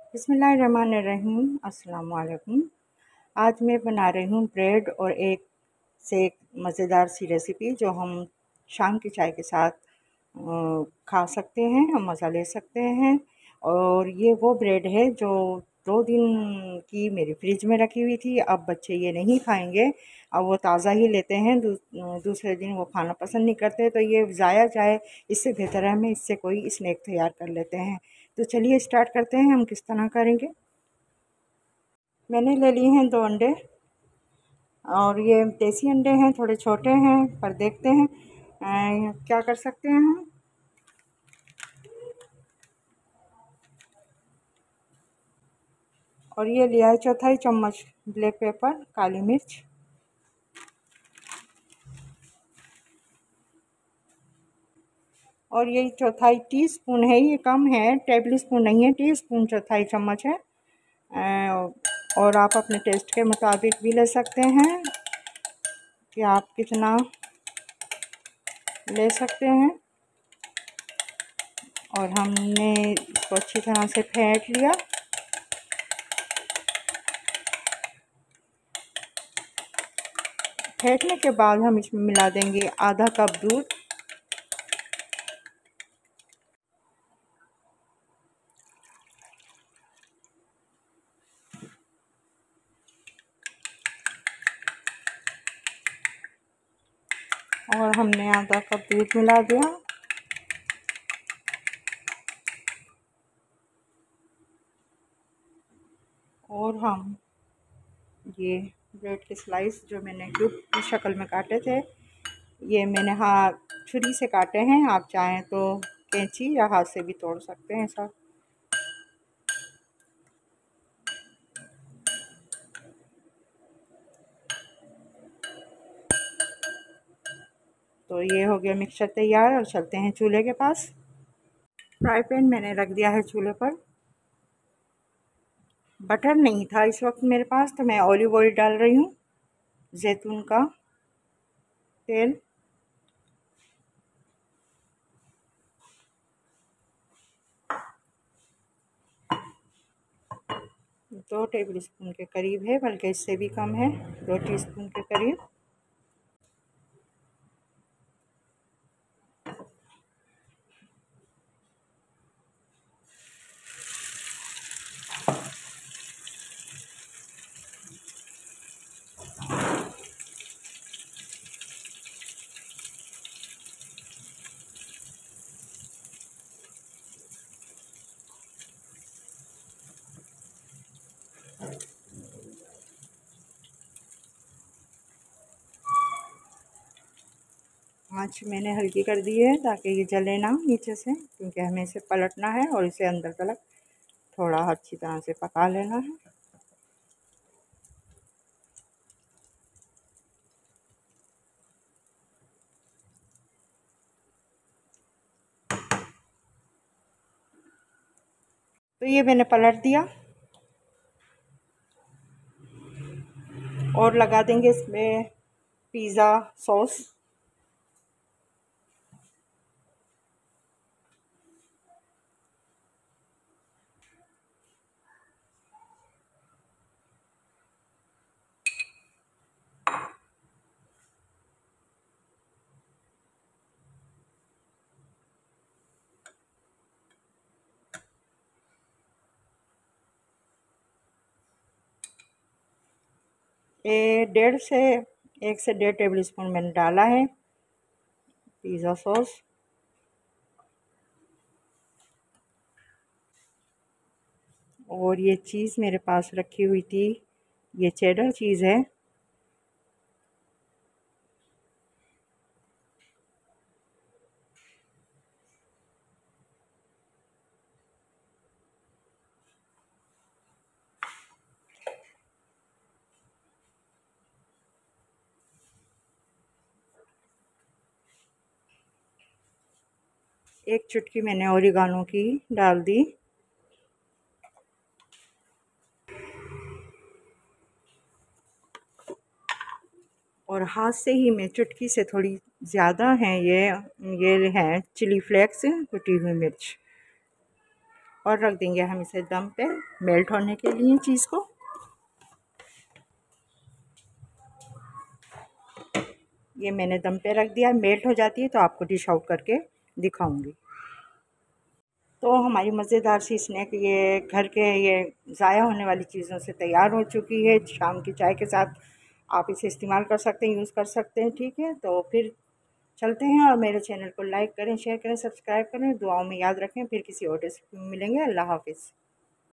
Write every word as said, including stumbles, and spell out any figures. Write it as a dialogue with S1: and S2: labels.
S1: बिस्मिल्लाहिर्रहमानिर्रहीम। अस्सलाम वालेकुम। आज मैं बना रही हूँ ब्रेड और एक से एक मज़ेदार सी रेसिपी जो हम शाम की चाय के साथ अ, खा सकते हैं, हम मज़ा ले सकते हैं। और ये वो ब्रेड है जो दो दिन की मेरी फ्रिज में रखी हुई थी। अब बच्चे ये नहीं खाएंगे, अब वो ताज़ा ही लेते हैं। दू, दूसरे दिन वो खाना पसंद नहीं करते, तो ये ज़ाया जाए, इससे बेहतर है हमें इससे कोई स्नैक तैयार कर लेते हैं। तो चलिए स्टार्ट करते हैं हम किस तरह करेंगे। मैंने ले लिए हैं दो अंडे, और ये देसी अंडे हैं, थोड़े छोटे हैं, पर देखते हैं अ, क्या कर सकते हैं हम। और ये लिया है चौथाई चम्मच ब्लैक पेपर, काली मिर्च। और ये चौथाई टीस्पून है, ये कम है, टेबल स्पून नहीं है, टीस्पून चौथाई चम्मच है। अ, और आप अपने टेस्ट के मुताबिक भी ले सकते हैं कि आप कितना ले सकते हैं। और हमने इसको अच्छी तरह से फेंट लिया। फेंटने के बाद हम इसमें मिला देंगे आधा कप दूध। और हमने आधा कप दूध मिला दिया। और हम ये ब्रेड के स्लाइस जो मैंने क्यूब की शक्ल में काटे थे, ये मैंने हाथ छुरी से काटे हैं। आप चाहें तो कैंची या हाथ से भी तोड़ सकते हैं सब। तो ये हो गया मिक्सचर तैयार, और चलते हैं चूल्हे के पास। फ्राई पैन मैंने रख दिया है चूल्हे पर। बटर नहीं था इस वक्त मेरे पास, तो मैं ऑलिव ऑयल डाल रही हूँ, जैतून का तेल। दो टेबल स्पून के करीब है, बल्कि इससे भी कम है, दो टीस्पून के करीब। आँच मैंने हल्की कर दी है ताकि ये जले ना नीचे से, क्योंकि हमें इसे पलटना है और इसे अंदर तक थोड़ा अच्छी तरह से पका लेना है। तो ये मैंने पलट दिया, और लगा देंगे इसमें पिज़्ज़ा सॉस। ये डेढ़ से एक से डेढ़ टेबल स्पून मैंने डाला है पिज़्ज़ा सॉस। और ये चीज़ मेरे पास रखी हुई थी, ये चेडर चीज़ है। एक चुटकी मैंने ओरिगानो की डाल दी। और हाथ से ही मैं चुटकी से थोड़ी ज़्यादा है ये ये है चिली फ्लेक्स, कुटी हुई मिर्च। और रख देंगे हम इसे दम पे मेल्ट होने के लिए चीज़ को। ये मैंने दम पे रख दिया, मेल्ट हो जाती है तो आपको डिश आउट करके दिखाऊंगी। तो हमारी मज़ेदार सी स्नैक ये घर के ये ज़ाया होने वाली चीज़ों से तैयार हो चुकी है। शाम की चाय के साथ आप इसे इस्तेमाल कर सकते हैं, यूज़ कर सकते हैं। ठीक है, तो फिर चलते हैं, और मेरे चैनल को लाइक करें, शेयर करें, सब्सक्राइब करें, दुआओं में याद रखें। फिर किसी और रेसिपी में मिलेंगे। अल्लाह हाफ़िज़।